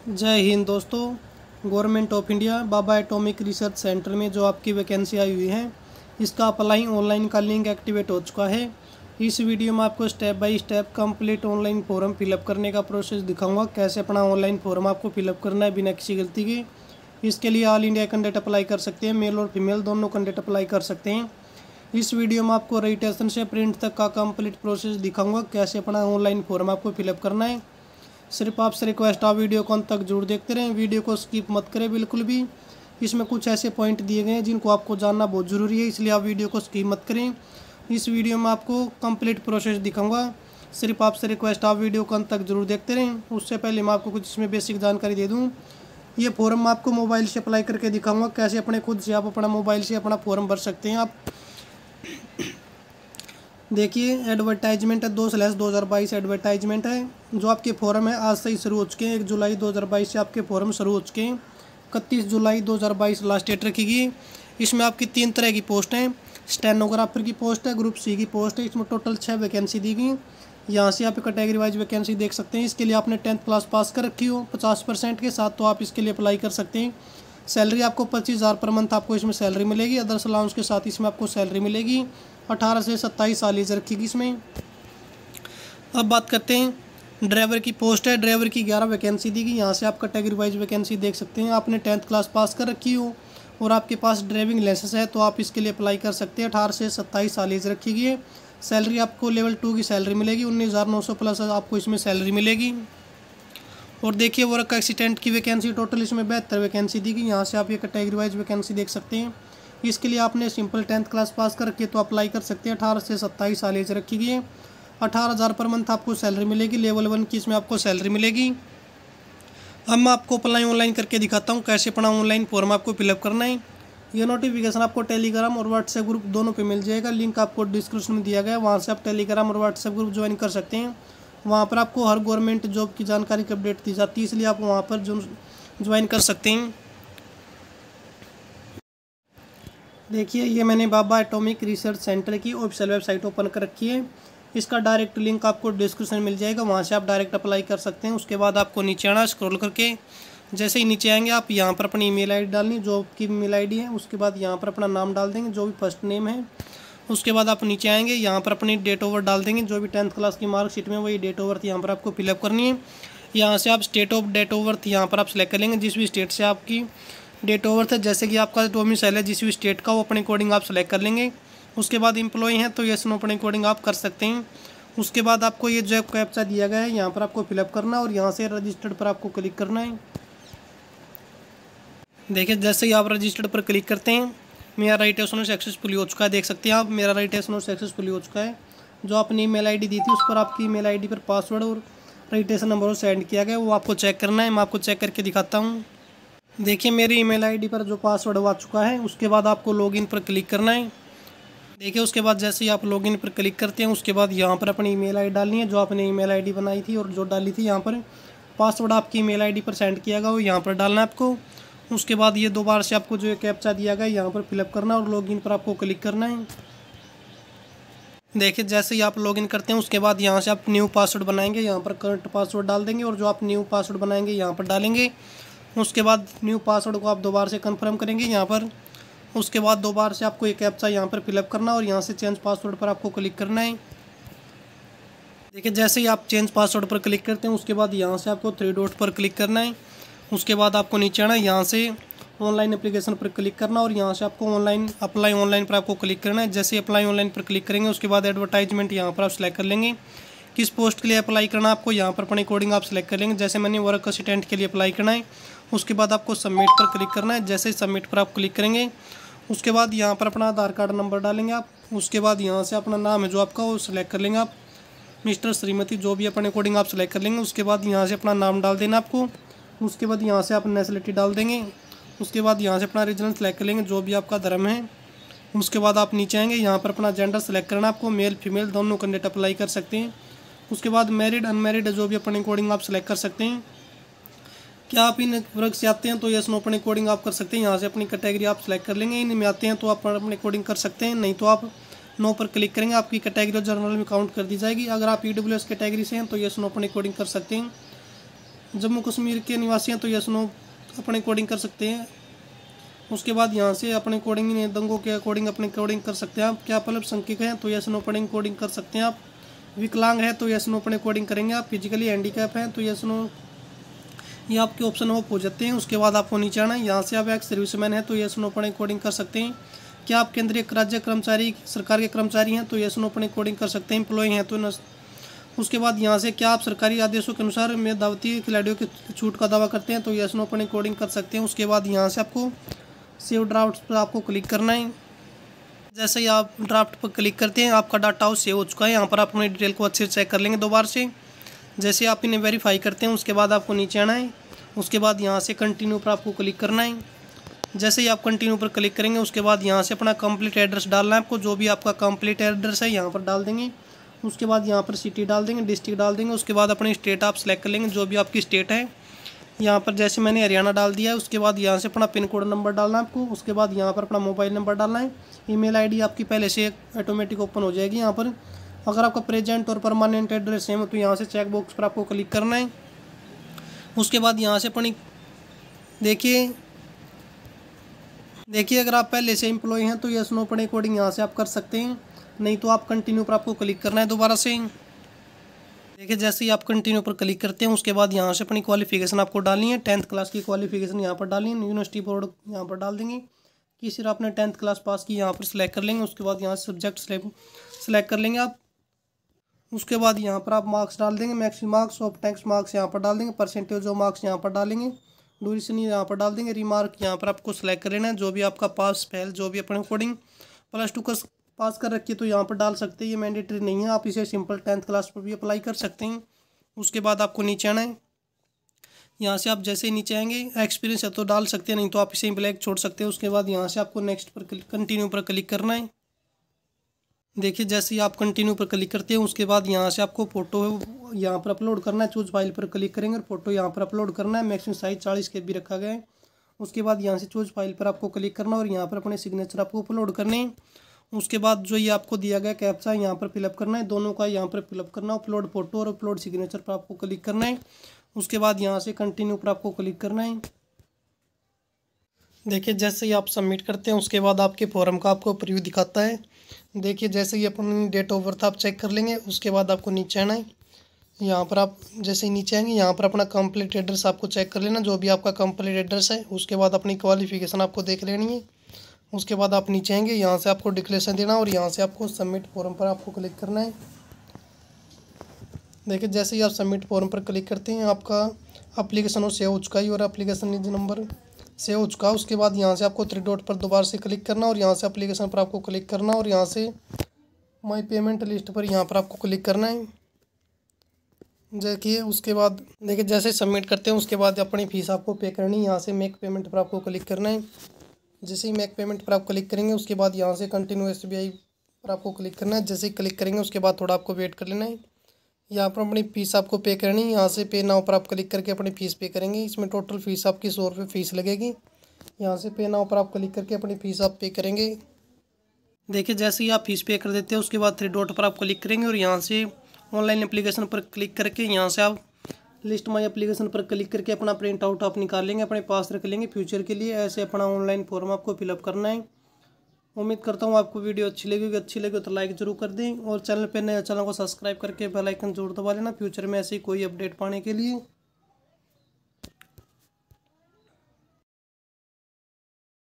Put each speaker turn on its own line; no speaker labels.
जय हिंद दोस्तों। Government of India Bhabha atomic research centre में जो आपकी वैकेंसी आई हुई है, इसका अप्लाई ऑनलाइन का लिंक एक्टिवेट हो चुका है। इस वीडियो में आपको step by step complete online form fill up करने का प्रोसेस दिखाऊंगा। कैसे अपना ऑनलाइन फॉर्म आपको फिलअप करना है बिना किसी गलती के। इसके लिए ऑल इंडिया कैंडिडेट अप्लाई कर सकते हैं, मेल और फीमेल दोनों कैंडिडेट अप्लाई कर सकते हैं। इस वीडियो में आपको रजिस्ट्रेशन से प्रिंट तक का कंप्लीट प्रोसेस दिखाऊंगा, कैसे अपना ऑनलाइन फॉर्म आपको फिलअप करना है। सिर्फ आपसे रिक्वेस्ट, आप वीडियो को अंत तक जरूर देखते रहें, वीडियो को स्किप मत करें बिल्कुल भी। इसमें कुछ ऐसे पॉइंट दिए गए हैं जिनको आपको जानना बहुत ज़रूरी है, इसलिए आप वीडियो को स्किप मत करें। इस वीडियो में आपको कंप्लीट प्रोसेस दिखाऊंगा। सिर्फ आपसे रिक्वेस्ट, आप वीडियो को अंत तक जरूर देखते रहें। उससे पहले मैं आपको कुछ इसमें बेसिक जानकारी दे दूँ। ये फॉर्म मैं आपको मोबाइल से अप्लाई करके दिखाऊंगा, कैसे अपने खुद से आप अपना मोबाइल से अपना फॉर्म भर सकते हैं। आप देखिए, एडवर्टाइजमेंट है 2/2022 एडवर्टाइजमेंट है। जो आपके फॉर्म है आज से ही शुरू हो चुके हैं। 1 जुलाई 2022 से आपके फॉर्म शुरू हो चुके हैं। 31 जुलाई 2022 लास्ट डेट रखी गई। इसमें आपकी 3 तरह की पोस्ट हैं। स्टेनोग्राफर की पोस्ट है, ग्रुप सी की पोस्ट है। इसमें टोटल 6 वैकेंसी दी गई। यहाँ से आप कैटेगरी वाइज वैकेंसी देख सकते हैं। इसके लिए आपने 10th क्लास पास कर रखी हो 50% के साथ, तो आप इसके लिए अप्लाई कर सकते हैं। सैलरी आपको 25,000 पर मंथ आपको इसमें सैलरी मिलेगी। अदर्स अलाउंस के साथ इसमें आपको सैलरी मिलेगी। 18 से 27 साल एज रखीगी इसमें। अब बात करते हैं ड्राइवर की पोस्ट है। ड्राइवर की 11 वैकेंसी दी गई। यहाँ से आप कैटेगरी वाइज वैकेंसी देख सकते हैं। आपने 10th क्लास पास कर रखी हो और आपके पास ड्राइविंग लाइसेंस है, तो आप इसके लिए अप्लाई कर सकते हैं। 18 से 27 साल एज रखी गई है। सैलरी आपको लेवल 2 की सैलरी मिलेगी। 19,900 प्लस आपको इसमें सैलरी मिलेगी। और देखिए, वर्क असिस्टेंट की वैकेंसी टोटल इसमें 72 वैकेंसी दी गई। यहाँ से आप ये कैटेगरी वाइज वैकेंसी देख सकते हैं। इसके लिए आपने सिंपल 10th क्लास पास करके तो अप्लाई कर सकते हैं। 18 से 27 साल एज रखी गई है। 18,000 पर मंथ आपको सैलरी मिलेगी। लेवल 1 की इसमें आपको सैलरी मिलेगी। अब मैं आपको अप्लाई ऑनलाइन करके दिखाता हूँ, कैसे अपना ऑनलाइन फॉर्म आपको फिलअप करना है। ये नोटिफिकेशन आपको टेलीग्राम और व्हाट्सएप ग्रुप दोनों पे मिल जाएगा। लिंक आपको डिस्क्रिप्शन में दिया गया है, वहाँ से आप टेलीग्राम और व्हाट्सएप ग्रुप ज्वाइन कर सकते हैं। वहाँ पर आपको हर गवर्नमेंट जॉब की जानकारी की अपडेट दी जाती है, इसलिए आप वहाँ पर ज्वाइन कर सकते हैं। देखिए, ये मैंने बाबा एटॉमिक रिसर्च सेंटर की ऑफिशियल वेबसाइट ओपन कर रखी है। इसका डायरेक्ट लिंक आपको डिस्क्रिप्शन में मिल जाएगा, वहाँ से आप डायरेक्ट अप्लाई कर सकते हैं। उसके बाद आपको नीचे आना, स्क्रॉल करके जैसे ही नीचे आएंगे आप यहाँ पर अपनी ईमेल आईडी डालनी, जो आपकी ईमेल आईडी है। उसके बाद यहाँ पर अपना नाम डाल देंगे, जो भी फर्स्ट नेम है। उसके बाद आप नीचे आएंगे, यहाँ पर अपनी डेट ऑफ बर्थ डाल देंगे। जो भी 10th क्लास की मार्कशीट में वही डेट ऑफ बर्थ यहाँ पर आपको फिलअप करनी है। यहाँ से आप डेट ऑफ बर्थ यहाँ पर आप सेलेक्ट कर लेंगे। जिस भी स्टेट से आपकी डेट ऑफ बर्थ है, जैसे कि आपका डोमिसाइल है जिस भी स्टेट का, वो अपने अकॉर्डिंग आप सेलेक्ट कर लेंगे। उसके बाद एम्प्लॉय हैं तो यस नो अपने अकॉर्डिंग आप कर सकते हैं। उसके बाद आपको ये जो कैप्चा दिया गया है यहाँ पर आपको फिलअप करना और यहाँ से रजिस्टर्ड पर आपको क्लिक करना है। देखिए, जैसे ही आप रजिस्टर्ड पर क्लिक करते हैं, मेरा रजिस्ट्रेशन सक्सेसफुली हो चुका है। देख सकते हैं आप, मेरा रजिस्ट्रेशन सक्सेसफुली हो चुका है। जो आपने ईमेल आईडी दी थी उस पर आपकी ईमेल आईडी पर पासवर्ड और रजिस्ट्रेशन नंबर सेंड किया गया, वो आपको चेक करना है। मैं आपको चेक करके दिखाता हूँ। देखिए, मेरी ईमेल आईडी पर जो पासवर्ड आ चुका है। उसके बाद आपको लॉगिन पर क्लिक करना है। देखिए, उसके बाद जैसे ही आप लॉगिन पर क्लिक करते हैं, उसके बाद यहाँ पर अपनी ईमेल आईडी डालनी है, जो आपने ईमेल आईडी बनाई थी और जो डाली थी। यहाँ पर पासवर्ड आपकी ईमेल आईडी पर सेंड किया गया, वो यहाँ पर डालना है आपको। उसके बाद ये दोबारा से आपको जो कैप्चा दिया गया यहाँ पर फिलअप करना और लॉगिन पर आपको क्लिक करना है। देखिए, जैसे ही आप लॉगिन करते हैं, उसके बाद यहाँ से आप न्यू पासवर्ड बनाएंगे। यहाँ पर करंट पासवर्ड डाल देंगे और जो आप न्यू पासवर्ड बनाएंगे यहाँ पर डालेंगे। उसके बाद न्यू पासवर्ड को आप दोबारा से कंफर्म करेंगे यहाँ पर। उसके बाद दोबारा से आपको एक कैप्चा यहाँ पर फिलअप करना और यहाँ से चेंज पासवर्ड पर आपको क्लिक करना है। देखिए, जैसे ही आप चेंज पासवर्ड पर क्लिक करते हैं, उसके बाद यहाँ से आपको 3 डॉट पर क्लिक करना है। उसके बाद आपको नीचे आना, यहाँ से ऑनलाइन एप्लीकेशन पर क्लिक करना और यहाँ से आपको ऑनलाइन अप्लाई ऑनलाइन पर आपको क्लिक करना है। जैसे अप्लाई ऑनलाइन पर क्लिक करेंगे, उसके बाद एडवर्टाइजमेंट यहाँ पर आप सेलेक्ट कर लेंगे। किस पोस्ट के लिए अप्लाई करना आपको यहाँ पर अपने अकॉर्डिंग आप सेलेक्ट कर लेंगे। जैसे मैंने वर्क असिस्टेंट के लिए अप्लाई करना है। उसके बाद आपको सबमिट पर क्लिक करना है। जैसे ही सबमिट पर आप क्लिक करेंगे, उसके बाद यहाँ पर अपना आधार कार्ड नंबर डालेंगे आप। उसके बाद यहाँ से अपना नाम है जो आपका, वो सिलेक्ट कर लेंगे आप। मिस्टर, श्रीमती, जो भी अपने अकॉर्डिंग आप सेलेक्ट कर लेंगे। उसके बाद यहाँ से अपना नाम डाल देना आपको। उसके बाद यहाँ से आप नेशनलिटी डाल देंगे। उसके बाद यहाँ से अपना रीजन सेलेक्ट कर लेंगे, जो भी आपका धर्म है। उसके बाद आप नीचे आएंगे, यहाँ पर अपना जेंडर सेलेक्ट करना आपको। मेल फीमेल दोनों कैंडिडेट अप्लाई कर सकते हैं। उसके बाद मैरिड अनमैरिड जो भी अपने अकॉर्डिंग आप सेलेक्ट कर सकते हैं। क्या आप इन वर्ग से आते हैं तो यस नो अपने अकॉर्डिंग आप कर सकते हैं। यहाँ से अपनी कैटेगरी आप सेलेक्ट कर लेंगे। इनमें आते हैं तो आप अपने अकॉर्डिंग कर सकते हैं, नहीं तो आप नो पर क्लिक करेंगे, आपकी कैटेगरी जनरल में काउंट कर दी जाएगी। अगर आप EWS कैटेगरी से हैं तो यस नो अपने अकॉर्डिंग कर सकते हैं। जम्मू कश्मीर के निवासी हैं तो यस नो अपने कोडिंग कर सकते हैं। उसके बाद यहाँ से अपने कोडिंग दंगों के अकॉर्डिंग अपने कोडिंग कर सकते हैं आप। क्या आप अल्पसंख्यक हैं तो यस नो अपने कोडिंग कर सकते हैं आप। विकलांग है तो यस नो अपने कोडिंग करेंगे आप। फिजिकली हैंडीकैप हैं तो यस नो ये आपके ऑप्शन ऑफ हो जाते हैं। उसके बाद आपको नीचे आना है। यहाँ से आप एक सर्विसमैन है तो यस नो अपने कोडिंग कर सकते हैं। क्या आप केंद्रीय राज्य कर्मचारी सरकार के कर्मचारी हैं तो यस नो अपने कोडिंग कर सकते हैं। एम्प्लॉय हैं तो उसके बाद यहाँ से क्या आप सरकारी आदेशों के अनुसार मेधावी खिलाड़ियों की छूट का दावा करते हैं तो यस नो अपने कोडिंग कर सकते हैं। उसके बाद यहाँ से आपको सेव ड्राफ्ट पर आपको क्लिक करना है। जैसे ही आप ड्राफ्ट पर क्लिक करते हैं आपका डाटा हाउस सेव हो चुका है। यहाँ पर आप अपनी डिटेल को अच्छे से चेक कर लेंगे दोबारा से। जैसे आप इन्हें वेरीफाई करते हैं उसके बाद आपको नीचे आना है। उसके बाद यहाँ से कंटिन्यू पर आपको क्लिक करना है। जैसे ही आप कंटिन्यू पर क्लिक करेंगे उसके बाद यहाँ से अपना कंप्लीट एड्रेस डालना है आपको। जो भी आपका कंप्लीट एड्रेस है यहाँ पर डाल देंगे। उसके बाद यहाँ पर सिटी डाल देंगे, डिस्ट्रिक्ट डाल देंगे। उसके बाद अपनी स्टेट आप सेलेक्ट कर लेंगे, जो भी आपकी स्टेट है। यहाँ पर जैसे मैंने हरियाणा डाल दिया है। उसके बाद यहाँ से अपना पिन कोड नंबर डालना है आपको। उसके बाद यहाँ पर अपना मोबाइल नंबर डालना है। ईमेल आईडी आपकी पहले से ऑटोमेटिक ओपन हो जाएगी। यहाँ पर अगर आपका प्रेजेंट और परमानेंट एड्रेस सेम है तो यहाँ से चेक बॉक्स पर आपको क्लिक करना है। उसके बाद यहाँ से अपनी देखिए अगर आप पहले से एम्प्लॉय हैं तो यस नो अपने अकॉर्डिंग यहाँ से आप कर सकते हैं, नहीं तो आप कंटिन्यू पर आपको क्लिक करना है दोबारा से। देखिए जैसे ही आप कंटिन्यू पर क्लिक करते हैं उसके बाद यहाँ से अपनी क्वालिफिकेशन आपको डालनी है। 10th क्लास की क्वालिफिकेशन यहाँ पर डालनी है। यूनिवर्सिटी बोर्ड यहाँ पर डाल देंगे कि सिर्फ आपने 10th क्लास पास की, यहाँ पर सिलेक्ट कर लेंगे। उसके बाद यहाँ से सब्जेक्ट सेलेक्ट कर लेंगे आप। उसके बाद यहाँ पर आप मार्क्स डाल देंगे। Maximum marks of tax marks यहाँ पर डाल देंगे। परसेंटेज ऑफ मार्क्स यहाँ पर डालेंगे। ड्यूरेशन यहाँ पर डाल देंगे। रिमार्क यहाँ पर आपको सेलेक्ट कर लेना है। जो भी आपका पास फेल जो भी अपने अकॉर्डिंग +2 का पास कर रखिए तो यहाँ पर डाल सकते हैं। ये मैंडेटरी नहीं है, आप इसे सिंपल 10th क्लास पर भी अप्लाई कर सकते हैं। उसके बाद आपको नीचे आना है। यहाँ से आप जैसे ही नीचे आएंगे एक्सपीरियंस है तो डाल सकते हैं, नहीं तो आप इसे ब्लैंक छोड़ सकते हैं। उसके बाद यहाँ से आपको नेक्स्ट पर कंटिन्यू पर क्लिक करना है। देखिए जैसे ही आप कंटिन्यू पर क्लिक करते हैं उसके बाद यहाँ से आपको फ़ोटो यहाँ पर अपलोड करना है। चूज फाइल पर क्लिक करेंगे और फोटो यहाँ पर अपलोड करना है। मैक्सिमम साइज 40 KB रखा गया है। उसके बाद यहाँ से चूज फाइल पर आपको क्लिक करना और यहाँ पर अपने सिग्नेचर आपको अपलोड करने हैं। उसके बाद जो ये आपको दिया गया कैप्चा यहाँ पर फिलअप करना है, दोनों का यहाँ पर फिलअप करना है। अपलोड फोटो और अपलोड सिग्नेचर पर आपको क्लिक करना है। उसके बाद यहाँ से कंटिन्यू पर आपको क्लिक करना है। देखिए जैसे ही आप सबमिट करते हैं उसके बाद आपके फॉर्म का आपको प्रीव्यू दिखाता है। देखिए जैसे ही अपनी डेट ऑफ बर्थ आप चेक कर लेंगे उसके बाद आपको नीचे आना है। यहाँ पर आप जैसे ही नीचे आएंगे यहाँ पर अपना कंप्लीट एड्रेस आपको चेक कर लेना, जो भी आपका कंप्लीट एड्रेस है। उसके बाद अपनी क्वालिफिकेशन आपको देख लेनी है। उसके बाद आप नीचे आएंगे, यहाँ से आपको डिक्लेरेशन देना और यहाँ से आपको सबमिट फॉर्म पर आपको क्लिक करना है। देखिए जैसे ही आप सबमिट फॉर्म पर क्लिक करते हैं आपका एप्लीकेशन सेव हो चुका है और एप्लीकेशन नंबर सेव हो चुका है। उसके बाद यहाँ से आपको 3 डॉट पर दोबारा से क्लिक करना और यहाँ से एप्लीकेशन पर आपको क्लिक करना और यहाँ से माई पेमेंट लिस्ट पर यहाँ पर आपको क्लिक करना है। देखिए उसके बाद देखिए जैसे सबमिट करते हैं उसके बाद अपनी फ़ीस आपको पे करनी है। यहाँ से मेक पेमेंट पर आपको क्लिक करना है। जैसे ही मेक पेमेंट पर आप क्लिक करेंगे उसके बाद यहाँ से कंटिन्यू SBI पर आपको क्लिक करना है। जैसे ही क्लिक करेंगे उसके बाद थोड़ा आपको वेट कर लेना है। यहाँ पर अपनी फ़ीस आपको पे करनी है। यहाँ से पे नाउ पर आप क्लिक करके अपनी फ़ीस पे करेंगे। इसमें टोटल फ़ीस आपकी 100 रुपये फ़ीस लगेगी। यहाँ से पे नाउ पर आप क्लिक करके अपनी फ़ीस आप पे करेंगे। देखिए जैसे ही आप फ़ीस पे कर देते हैं उसके बाद 3 डॉट पर आप क्लिक करेंगे और यहाँ से ऑनलाइन एप्लीकेशन पर क्लिक करके यहाँ से आप लिस्ट माई एप्लीकेशन पर क्लिक करके अपना प्रिंट आउट आप निकाल लेंगे, अपने पास रख लेंगे फ्यूचर के लिए। ऐसे अपना ऑनलाइन फॉर्म आपको फिलअप करना है। उम्मीद करता हूँ आपको वीडियो अच्छी लगी तो लाइक ज़रूर कर दें और चैनल पर नए चैनल को सब्सक्राइब करके बेल आइकन जरूर दबा लेना फ्यूचर में ऐसी कोई अपडेट पाने के लिए।